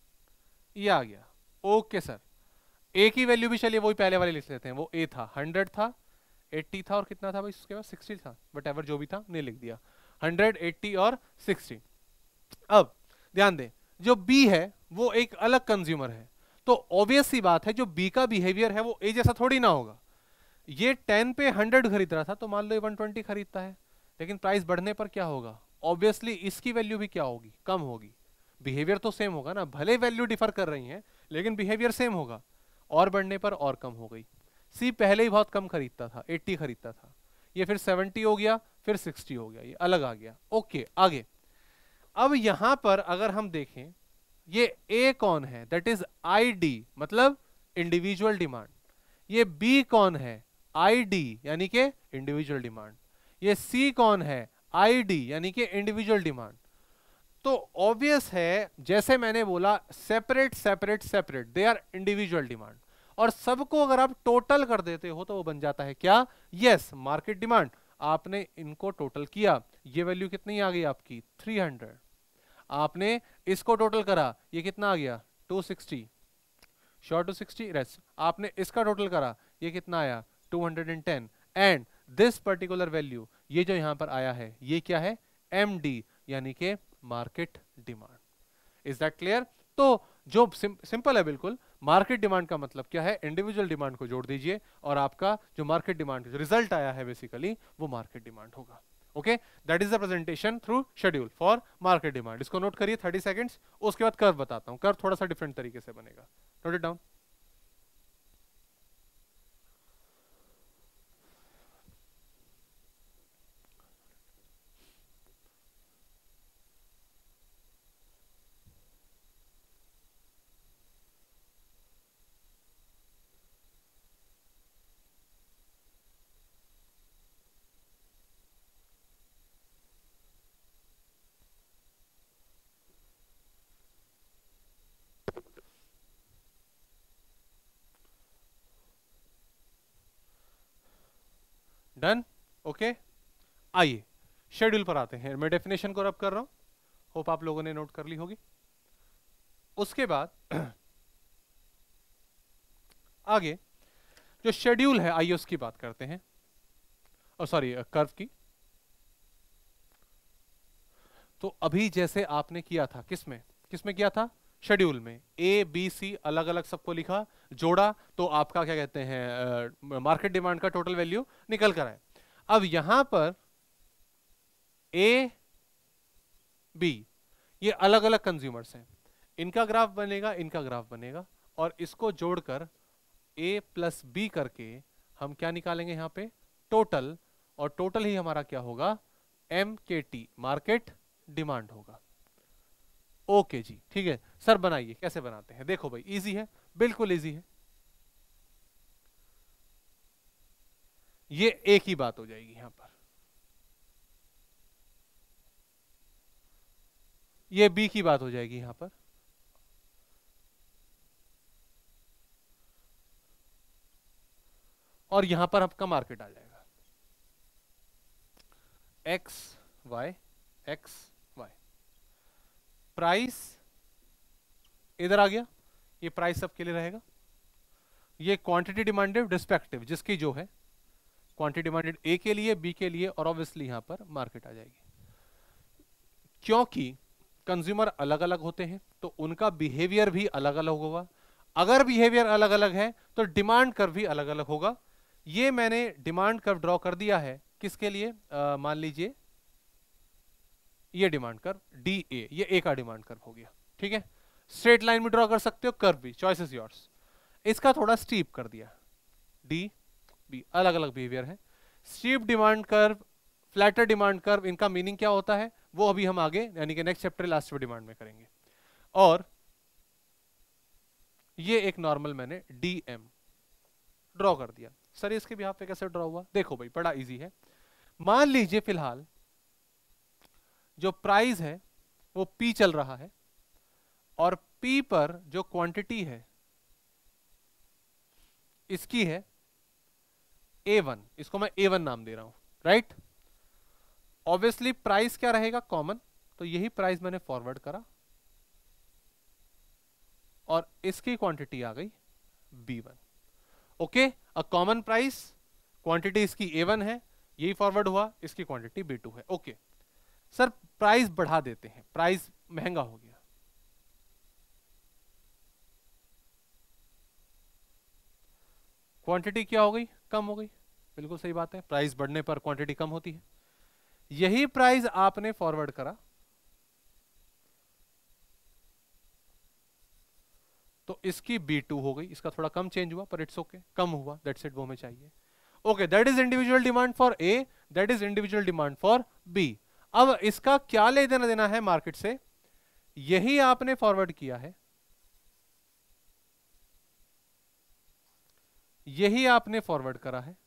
A: ये आ गया। Okay sir. ए की वैल्यू भी चलिए वही पहले वाले लिख लेते हैं। वो ए था, हंड्रेड था, एट्टी था, और कितना था भाई उसके बाद? सिक्सटी था, बट एवर जो भी था नहीं लिख दिया। हंड्रेड, एट्टी और सिक्सटी। अब ध्यान दें, जो बी है वो एक अलग कंज्यूमर है, तो ऑब्वियस सी बात है जो बी का बिहेवियर है वो ए जैसा थोड़ी ना होगा। ये टेन पे हंड्रेड खरीद रहा था, तो मान लो ये वन ट्वेंटी खरीदता है, लेकिन प्राइस बढ़ने पर क्या होगा? ऑब्वियसली इसकी वैल्यू भी क्या होगी? कम होगी। बिहेवियर तो सेम होगा ना, भले वैल्यू डिफर कर रही है लेकिन बिहेवियर सेम होगा। और बढ़ने पर और कम हो गई। सी पहले ही बहुत कम खरीदता था, अस्सी खरीदता था, ये फिर सत्तर हो गया, फिर साठ हो गया, ये अलग आ गया। ओके आगे। अब यहां पर अगर हम देखें, ये ए कौन है? दैट इज आई डी, मतलब इंडिविजुअल डिमांड। ये बी कौन है? आई डी, यानी कि इंडिविजुअल डिमांड। ये सी कौन है? आई डी, यानी कि इंडिविजुअल डिमांड। तो ऑब्वियस है, जैसे मैंने बोला, separate separate separate, they are individual demand. और सबको अगर आप टोटल कर देते हो तो वो बन जाता है क्या? Yes, market demand. आपने इनको टोटल किया, ये वैल्यू कितनी आ गई आपकी? Three hundred. आपने इसको टोटल करा, ये कितना आ गया? Two sixty. Short two sixty rest. आपने इसका टोटल करा, ये कितना आया? Two hundred ten. And this particular value, ये जो यहां पर आया है, ये क्या है? एम डी, यानी कि market demand. Is that clear? तो जो सिंपल है बिल्कुल, मार्केट डिमांड का मतलब क्या है? इंडिविजुअल डिमांड को जोड़ दीजिए और आपका जो मार्केट डिमांड जो रिजल्ट आया है बेसिकली वो मार्केट डिमांड होगा। Okay, that is the presentation through schedule for market demand. इसको नोट करिए थर्टी सेकंड्स। उसके बाद कर्व बताता हूं। कर्व थोड़ा सा डिफरेंट तरीके से बनेगा, note it down. Done. Okay, आइए शेड्यूल पर आते हैं। मैं डेफिनेशन को रब कर रहा हूं, होप आप लोगों ने नोट कर ली होगी। उसके बाद आगे जो शेड्यूल है, आइए उसकी बात करते हैं, और सॉरी कर्व की। तो अभी जैसे आपने किया था, किसमें किसमें किया था? शेड्यूल में ए बी सी अलग अलग सबको लिखा, जोड़ा, तो आपका क्या कहते हैं मार्केट डिमांड का टोटल वैल्यू निकल कर आए। अब यहां पर ए बी ये अलग अलग कंज्यूमर्स हैं, इनका ग्राफ बनेगा, इनका ग्राफ बनेगा, और इसको जोड़कर ए प्लस बी करके हम क्या निकालेंगे यहां पे टोटल, और टोटल ही हमारा क्या होगा M K T market demand होगा। ओके जी ठीक है सर, बनाइए, कैसे बनाते हैं देखो भाई, इजी है, बिल्कुल इजी है, ये एक ही बात हो जाएगी यहां पर, ये बी की बात हो जाएगी यहां पर, और यहां पर आपका मार्केट आ जाएगा X Y X Y. Price इधर आ गया, ये प्राइस सबके लिए रहेगा, ये क्वांटिटी डिमांडेड रिस्पेक्टिव जिसकी जो है क्वांटिटी डिमांडेड ए के लिए बी के लिए, और ऑब्वियसली यहां पर मार्केट आ जाएगी। क्योंकि कंज्यूमर अलग अलग होते हैं तो उनका बिहेवियर भी अलग अलग होगा, अगर बिहेवियर अलग अलग है तो डिमांड कर्व भी अलग अलग होगा। ये मैंने डिमांड कर्व ड्रॉ कर दिया है किसके लिए, मान लीजिए ये डिमांड कर्व डी ए, ये ए का डिमांड कर्व हो गया, ठीक है। स्ट्रेट लाइन में ड्रॉ कर सकते हो, कर्व भी, चॉइस इज योर्स। इसका थोड़ा स्टीप कर दिया, डी बी अलग अलग बिहेवियर है। Steep demand curve, flatter demand curve, इनका मीनिंग क्या होता है वो अभी हम आगे यानी कि नेक्स्ट चैप्टर लास्ट डिमांड में करेंगे। और ये एक नॉर्मल मैंने डी एम ड्रॉ कर दिया। सर इसके भी पे कैसे ड्रॉ हुआ, देखो भाई बड़ा इजी है। मान लीजिए फिलहाल जो प्राइस है वो पी चल रहा है, और पी पर जो क्वांटिटी है इसकी है ए वन, इसको मैं ए वन नाम दे रहा हूं, राइट। ऑब्वियसली प्राइस क्या रहेगा कॉमन, तो यही प्राइस मैंने फॉरवर्ड करा, और इसकी क्वांटिटी आ गई B one. Okay, a common price, quantity इसकी ए वन है, यही फॉरवर्ड हुआ, इसकी क्वांटिटी बी टू है। ओके सर प्राइस बढ़ा देते हैं, प्राइस महंगा हो गया, क्वांटिटी क्या हो गई, कम हो गई, बिल्कुल सही बात है, प्राइस बढ़ने पर क्वांटिटी कम होती है। यही प्राइस आपने फॉरवर्ड करा तो इसकी बी टू हो गई, इसका थोड़ा कम चेंज हुआ पर इट्स ओके, कम हुआ, दैट्स इट, वो हमें चाहिए। Okay, that is individual demand for A, that is individual demand for B. अब इसका क्या ले देना देना है मार्केट से, यही आपने फॉरवर्ड किया है, यही आपने फॉरवर्ड करा है,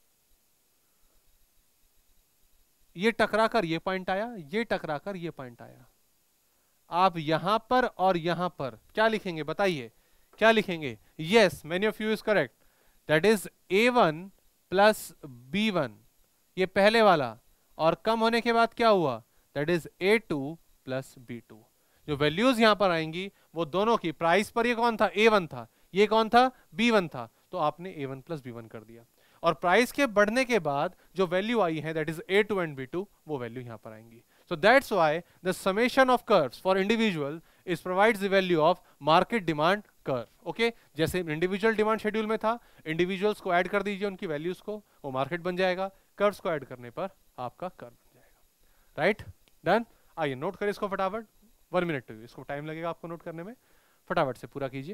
A: ये टकराकर ये पॉइंट आया, ये टकराकर ये पॉइंट आया। आप यहां पर और यहां पर क्या लिखेंगे बताइए, क्या लिखेंगे, yes many of you is correct, that is A one plus B one, ये पहले वाला, और कम होने के बाद क्या हुआ, that is A two plus B two. जो वैल्यूज यहां पर आएंगी वो दोनों की, प्राइस पर ये कौन था ए वन था, ये कौन था बी वन था, तो आपने A one plus B one कर दिया, और प्राइस के बढ़ने के बाद जो वैल्यू आई है that is A two and B two, वो वैल्यू यहां पर आएंगी। So that's why the summation of curves for individual is provides the value of market demand curve. Okay? जैसे इंडिविजुअल डिमांड शेड्यूल में था, इंडिविजुअल्स को ऐड कर दीजिए उनकी वैल्यूज को, वो मार्केट बन जाएगा, कर्व्स को ऐड करने पर आपका कर्व बन जाएगा, राइट, डन। आइए नोट करें इसको फटाफट, वन मिनट टू, इसको टाइम लगेगा आपको नोट करने में, फटाफट से पूरा कीजिए।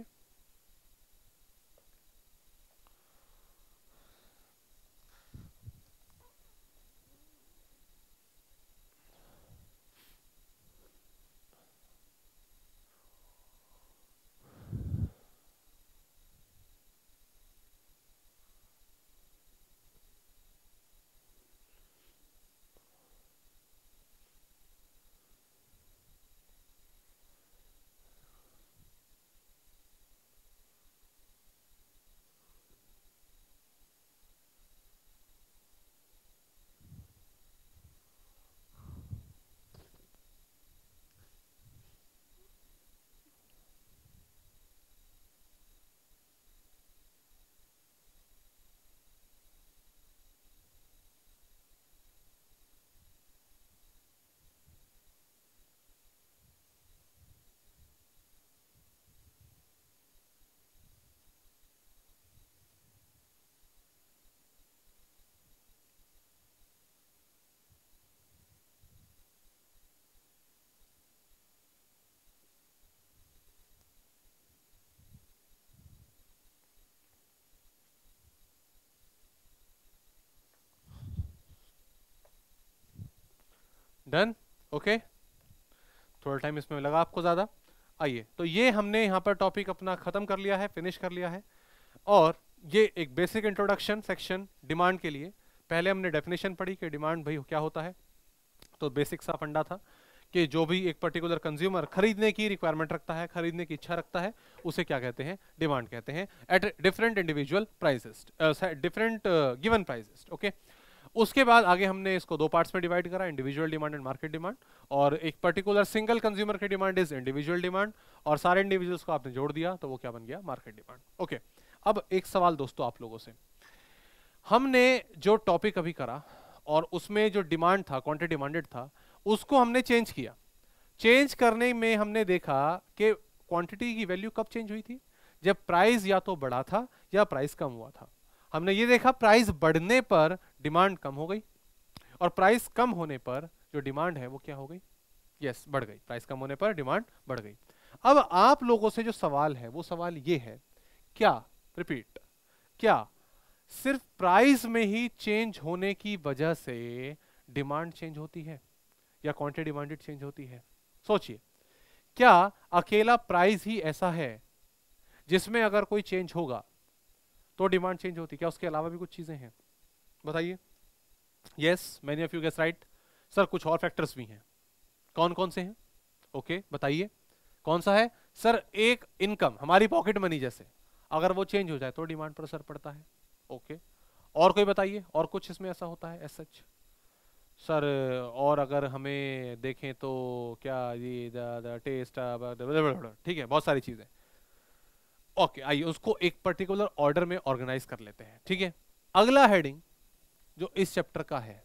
A: डन, ओके, थोड़ा टाइम इसमें लगा आपको ज्यादा। आइए, तो ये हमने यहाँ पर टॉपिक अपना खत्म कर लिया है, फिनिश कर लिया है। और ये एक बेसिक इंट्रोडक्शन सेक्शन डिमांड के लिए। पहले हमने डेफिनेशन पढ़ी कि डिमांड भाई क्या होता है, तो बेसिक सा फंडा था कि जो भी एक पर्टिकुलर कंज्यूमर खरीदने की रिक्वायरमेंट रखता है, खरीदने की इच्छा रखता है, उसे क्या कहते हैं, डिमांड कहते हैं, at different individual prices, different given prices, okay. उसके बाद आगे हमने इसको दो पार्ट्स में डिवाइड करा, individual demand and market demand. और एक पर्टिकुलर सिंगल कंज्यूमर की डिमांड इज इंडिविजुअल डिमांड, और सारे इंडिविजुअल्स को आपने जोड़ दिया तो वो क्या बन गया, मार्केट डिमांड, ओके। अब एक सवाल दोस्तों आप लोगों से, हमने जो टॉपिक अभी करा और उसमें जो डिमांड था, क्वांटिटी डिमांडेड था, उसको हमने चेंज किया। चेंज करने में हमने देखा कि क्वांटिटी की वैल्यू कब चेंज हुई थी, जब प्राइस या तो बढ़ा था या प्राइस कम हुआ था। हमने ये देखा प्राइस बढ़ने पर डिमांड कम हो गई, और प्राइस कम होने पर जो डिमांड है वो क्या हो गई, यस yes, बढ़ गई। प्राइस कम होने पर डिमांड बढ़ गई। अब आप लोगों से जो सवाल है वो सवाल ये है, क्या, रिपीट, क्या सिर्फ प्राइस में ही चेंज होने की वजह से डिमांड चेंज होती है या क्वांटिटी डिमांडेड चेंज होती है? सोचिए, क्या अकेला प्राइस ही ऐसा है जिसमें अगर कोई चेंज होगा तो डिमांड चेंज होती है? क्या उसके अलावा भी कुछ चीजें हैं? बताइए। Yes, many of you guess right. Sir कुछ और फैक्टर्स भी हैं, कौन कौन से हैं? ओके okay, बताइए कौन सा है? सर एक इनकम, हमारी पॉकेट मनी जैसे, अगर वो चेंज हो जाए तो डिमांड पर असर पड़ता है। Okay okay. और कोई बताइए, और कुछ इसमें ऐसा होता है एज सच? सर और अगर हमें देखें तो क्या, ये द टेस्ट, ठीक है, बहुत सारी चीजें। ओके, आइए उसको एक पर्टिकुलर ऑर्डर में ऑर्गेनाइज कर लेते हैं, ठीक है। अगला हेडिंग जो इस चैप्टर का है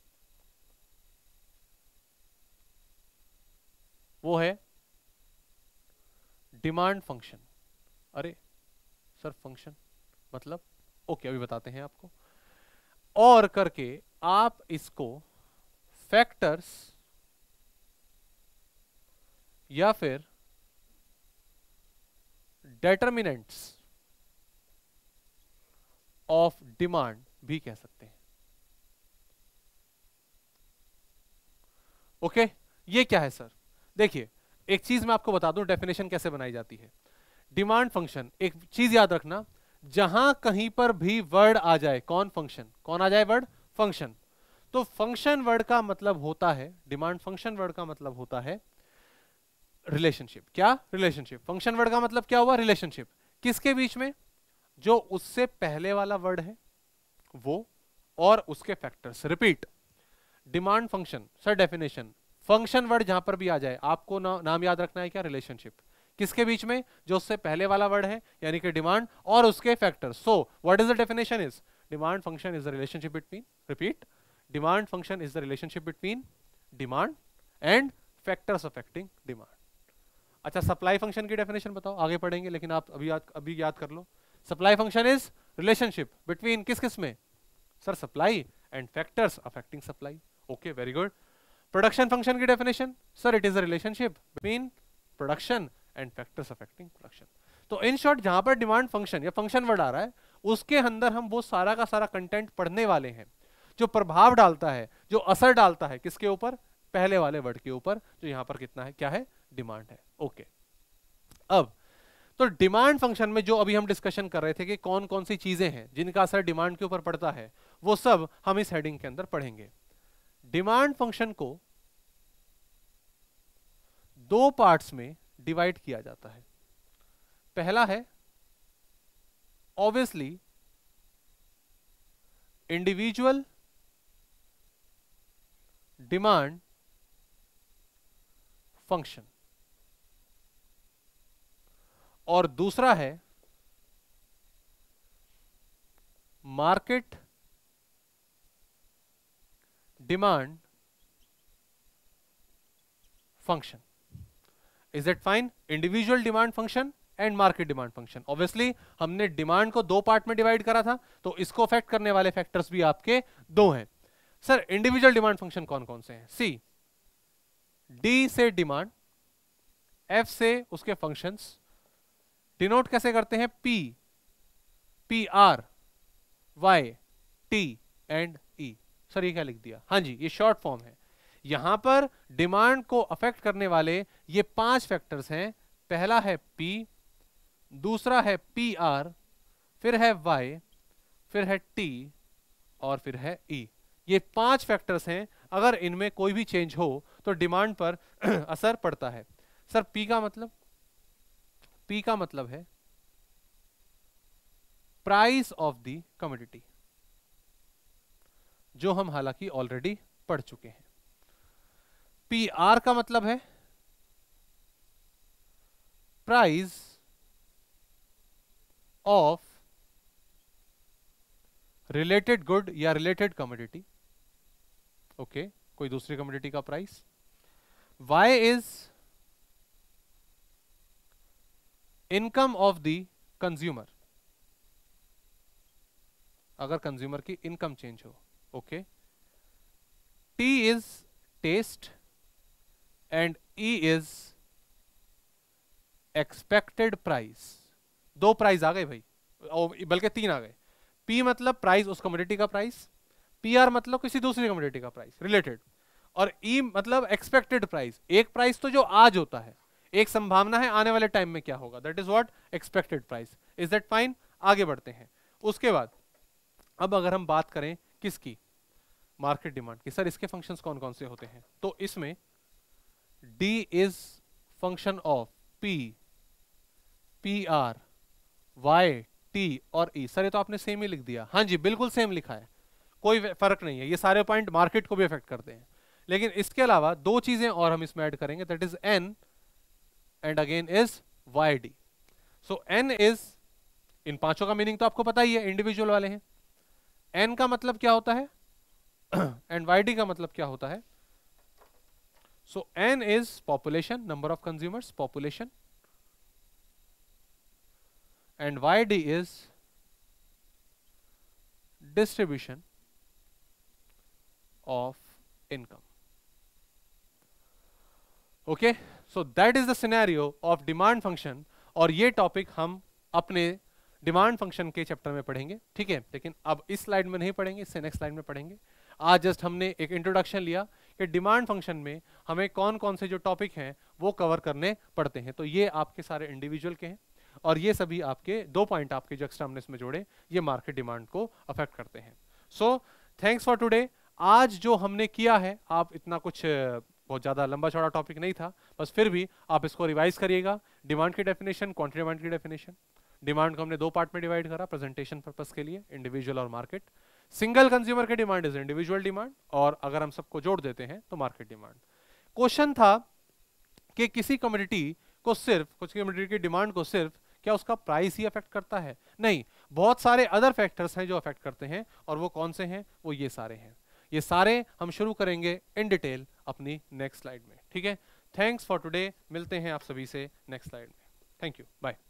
A: वो है डिमांड फंक्शन। अरे सर फंक्शन मतलब, ओके अभी बताते हैं आपको। और करके आप इसको फैक्टर्स या फिर डेटर्मिनेंट्स ऑफ डिमांड भी कह सकते हैं। Okay okay? ये क्या है सर? देखिए एक चीज मैं आपको बता दूं, डेफिनेशन कैसे बनाई जाती है। डिमांड फंक्शन, एक चीज याद रखना, जहां कहीं पर भी वर्ड आ जाए, कौन फंक्शन, कौन आ जाए वर्ड, फंक्शन, तो फंक्शन वर्ड का मतलब होता है, डिमांड फंक्शन वर्ड का मतलब होता है रिलेशनशिप। क्या? रिलेशनशिप। फंक्शन वर्ड का मतलब क्या हुआ? रिलेशनशिप। किसके बीच में? जो उससे पहले वाला वर्ड है वो और उसके factors. Repeat, demand function, sir definition, function word जहां पर भी आ जाए आपको ना, नाम याद रखना है क्या? रिलेशनशिप। किसके बीच में? जो उससे पहले वाला वर्ड है यानी कि डिमांड और उसके factors. So what is the definition is, demand function is the relationship between, repeat, demand function is the relationship between demand and factors affecting demand. अच्छा, सप्लाई फंक्शन की डेफिनेशन बताओ, आगे पढ़ेंगे लेकिन आप अभी याद अभी याद कर लो। Supply function is relationship between किस किस में? Sir supply and factors affecting supply. Okay, very good. Production function की definition, sir it is a relationship between production and factors affecting production. तो इन शॉर्ट जहां पर डिमांड फंक्शन या function word आ रहा है उसके अंदर हम वो सारा का सारा कंटेंट पढ़ने वाले हैं जो प्रभाव डालता है, जो असर डालता है किसके ऊपर? पहले वाले वर्ड के ऊपर, जो यहां पर कितना है, क्या है, डिमांड है। ओके, अब तो डिमांड फंक्शन में जो अभी हम डिस्कशन कर रहे थे कि कौन कौन सी चीजें हैं जिनका असर डिमांड के ऊपर पड़ता है, वो सब हम इस हेडिंग के अंदर पढ़ेंगे। डिमांड फंक्शन को दो पार्ट्स में डिवाइड किया जाता है। पहला है ऑब्वियसली इंडिविजुअल डिमांड फंक्शन, और दूसरा है market demand function. Is it fine? Individual demand function and market demand function. Obviously हमने डिमांड को दो पार्ट में डिवाइड करा था, तो इसको अफेक्ट करने वाले फैक्टर्स भी आपके दो हैं। सर इंडिविजुअल डिमांड फंक्शन कौन कौन से हैं? सी, डी से डिमांड, एफ से उसके फंक्शंस, डिनोट कैसे करते हैं? P, P R, Y, T and E. Sir ये क्या लिख दिया? हाँ जी, ये शॉर्ट फॉर्म है। यहां पर डिमांड को अफेक्ट करने वाले ये पांच फैक्टर्स हैं। पहला है P, दूसरा है पी आर, फिर है Y, फिर है T और फिर है E। ये पांच फैक्टर्स हैं, अगर इनमें कोई भी चेंज हो तो डिमांड पर असर पड़ता है। सर P का मतलब, P का मतलब है प्राइस ऑफ द कमोडिटी, जो हम हालांकि ऑलरेडी पढ़ चुके हैं। पी आर का मतलब है प्राइस ऑफ रिलेटेड गुड या रिलेटेड कमोडिटी, ओके, कोई दूसरी कमोडिटी का price. Y is income of the consumer, अगर कंज्यूमर की इनकम चेंज हो, okay. T is taste and E is expected price. दो प्राइस आ गए भाई, बल्कि तीन आ गए। पी मतलब प्राइस, उस कमोडिटी का प्राइस, पी आर मतलब किसी दूसरी कमोडिटी का प्राइस रिलेटेड, और ई मतलब एक्सपेक्टेड प्राइस। एक प्राइस तो जो आज होता है, एक संभावना है आने वाले टाइम में क्या होगा, that is what expected price. Is that fine? आगे बढ़ते हैं। उसके बाद अब अगर हम बात करें किसकी, मार्केट डिमांड की। सर इसके फंक्शंस कौन कौन से होते हैं? तो इसमें D is function of P, P R, Y, T और ई। सर ये तो आपने सेम ही लिख दिया। हाँ जी, बिल्कुल सेम लिखा है, कोई फर्क नहीं है। ये सारे पॉइंट मार्केट को भी अफेक्ट करते हैं, लेकिन इसके अलावा दो चीजें और हम इसमें ऐड करेंगे, that is N and again is Y D. So N is, इन पांचों का मीनिंग तो आपको पता ही है, इंडिविजुअल वाले हैं। एन का मतलब क्या होता है एंड वाई डी का मतलब क्या होता है? So N is population, number of consumers, population, and Y D is distribution of income. Okay, so that is the scenario of demand function, और ये टॉपिक हम अपने डिमांड फंक्शन के चैप्टर में पढ़ेंगे, ठीक है। लेकिन अब इस स्लाइड में नहीं पढ़ेंगे, इससे नेक्स्ट स्लाइड में पढ़ेंगे। आज जस्ट हमने एक इंट्रोडक्शन लिया कि डिमांड फंक्शन में हमें कौन कौन से जो टॉपिक हैं वो कवर करने पड़ते हैं। तो ये आपके सारे इंडिविजुअल के हैं, और ये सभी आपके दो पॉइंट आपके जो एक्स्ट्रा हमने इसमें जोड़े, ये मार्केट डिमांड को अफेक्ट करते हैं। So thanks for today. आज जो हमने किया है, आप इतना कुछ बहुत ज़्यादा लंबा चौड़ा टॉपिक नहीं था, बस फिर भी आप इसको रिवाइज करिएगा। डिमांड की डेफिनेशन, क्वांटिटी डिमांड की डेफिनेशन। डिमांड को हमने दो पार्ट में डिवाइड करा प्रेजेंटेशन पर्पस के लिए, इंडिविजुअल और मार्केट। सिंगल कंज्यूमर की डिमांड इज इंडिविजुअल डिमांड, और अगर हम सबको जोड़ देते हैं तो मार्केट डिमांड। क्वेश्चन था कि किसी कमोडिटी को सिर्फ, कुछ कमोडिटी की डिमांड को सिर्फ क्या उसका प्राइस ही अफेक्ट करता है? नहीं, बहुत सारे अदर फैक्टर्स हैं जो अफेक्ट करते हैं, और वो कौन से हैं? वो ये सारे हैं। ये सारे हम शुरू करेंगे इन डिटेल अपनी नेक्स्ट स्लाइड में, ठीक है। थैंक्स फॉर टुडे, मिलते हैं आप सभी से नेक्स्ट स्लाइड में। Thank you, bye.